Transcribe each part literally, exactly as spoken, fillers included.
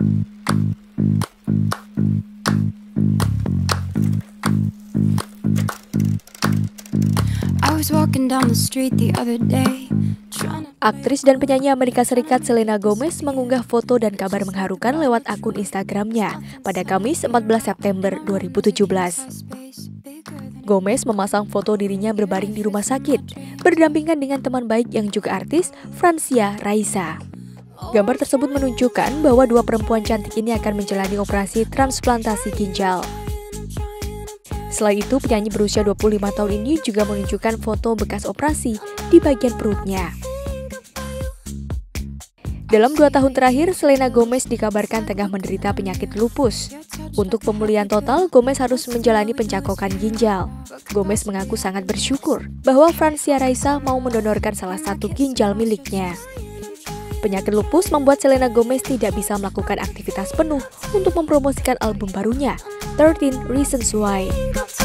Aktris dan penyanyi Amerika Serikat Selena Gomez mengunggah foto dan kabar mengharukan lewat akun Instagramnya pada Kamis empat belas September dua ribu tujuh belas. Gomez memasang foto dirinya berbaring di rumah sakit, berdampingan dengan teman baik yang juga artis, Francia Raisa. Gambar tersebut menunjukkan bahwa dua perempuan cantik ini akan menjalani operasi transplantasi ginjal. Selain itu, penyanyi berusia dua puluh lima tahun ini juga menunjukkan foto bekas operasi di bagian perutnya. Dalam dua tahun terakhir, Selena Gomez dikabarkan tengah menderita penyakit lupus. Untuk pemulihan total, Gomez harus menjalani pencakokan ginjal. Gomez mengaku sangat bersyukur bahwa Francia Raisa mau mendonorkan salah satu ginjal miliknya. Penyakit lupus membuat Selena Gomez tidak bisa melakukan aktivitas penuh untuk mempromosikan album barunya, thirteen Reasons Why.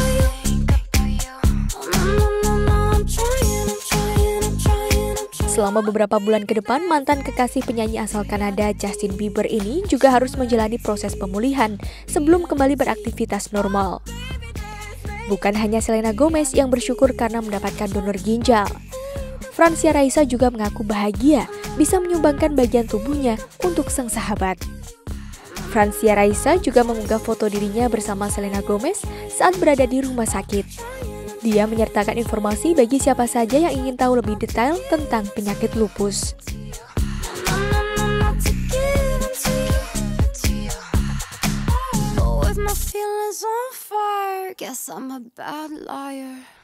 Selama beberapa bulan ke depan, mantan kekasih penyanyi asal Kanada Justin Bieber ini juga harus menjalani proses pemulihan sebelum kembali beraktivitas normal. Bukan hanya Selena Gomez yang bersyukur karena mendapatkan donor ginjal. Francia Raisa juga mengaku bahagia bisa menyumbangkan bagian tubuhnya untuk sang sahabat. Francia Raisa juga mengunggah foto dirinya bersama Selena Gomez saat berada di rumah sakit. Dia menyertakan informasi bagi siapa saja yang ingin tahu lebih detail tentang penyakit lupus. My feelings on fire, guess I'm a bad liar.